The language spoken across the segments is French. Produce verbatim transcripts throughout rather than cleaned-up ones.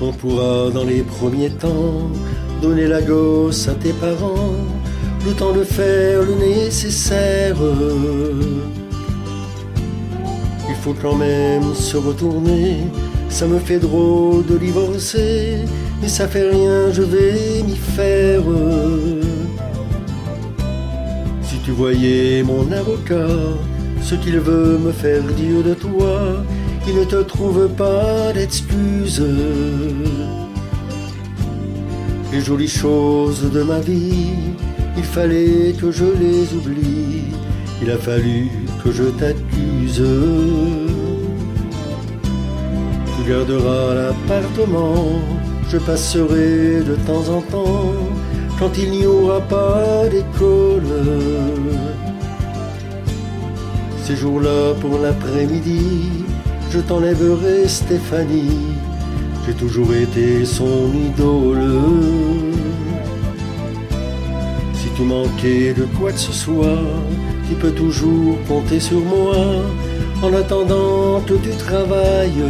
On pourra dans les premiers temps donner la gosse à tes parents, le temps de faire le nécessaire. Il faut quand même se retourner, ça me fait drôle de divorcer, mais ça fait rien, je vais m'y faire. Si tu voyais mon avocat, ce qu'il veut me faire dire de toi, il ne te trouve pas d'excuses. Les jolies choses de ma vie, il fallait que je les oublie, il a fallu que je t'accuse. Tu garderas l'appartement, je passerai de temps en temps, quand il n'y aura pas d'école. Ces jours-là pour l'après-midi, je t'enlèverai Stéphanie, j'ai toujours été son idole. Si tu manquais de quoi que ce soit, tu peux toujours compter sur moi, en attendant que tu travailles.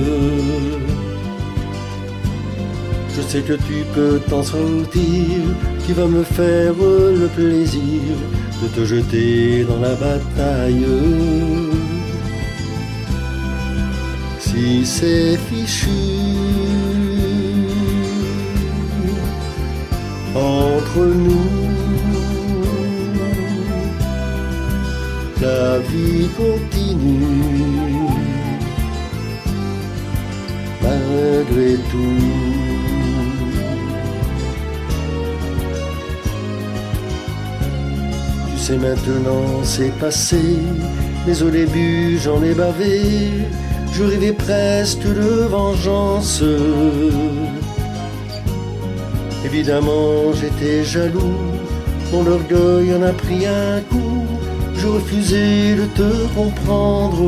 Je sais que tu peux t'en sortir, tu vas me faire le plaisir de te jeter dans la bataille. Si c'est fichu entre nous, la vie continue malgré tout. Tu sais maintenant c'est passé, mais au début j'en ai bavé, je rêvais presque de vengeance. Évidemment j'étais jaloux, mon orgueil en a pris un coup, je refusais de te comprendre.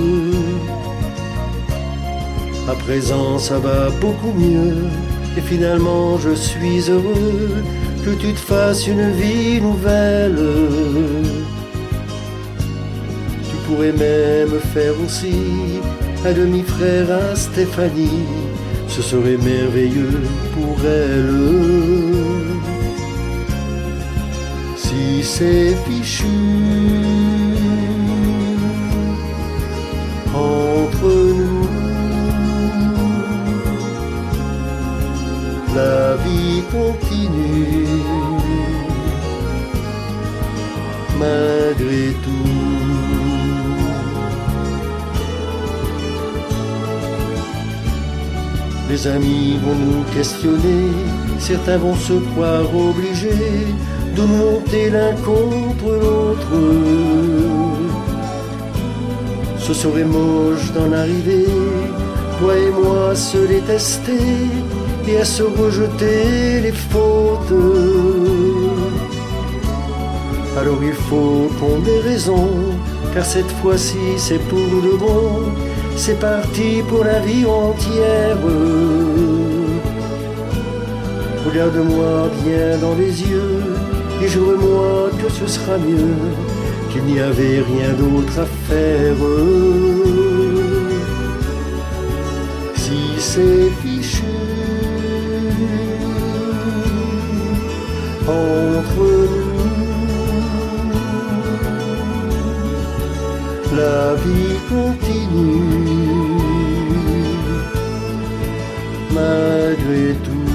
À présent ça va beaucoup mieux, et finalement je suis heureux que tu te fasses une vie nouvelle. Tu pourrais même faire aussi un demi-frère à Stéphanie, ce serait merveilleux pour elle. Si c'est fichu entre nous, la vie continue malgré tout. Les amis vont nous questionner, certains vont se croire obligés de nous monter l'un contre l'autre. Ce serait moche d'en arriver, toi et moi à se détester et à se rejeter les fautes. Alors il faut qu'on ait raison, car cette fois-ci c'est pour de bon, c'est parti pour la vie entière. Regarde-moi bien dans les yeux et jure-moi que ce sera mieux, qu'il n'y avait rien d'autre à faire. Si c'est fichu entre nous, la vie continue malgré tout.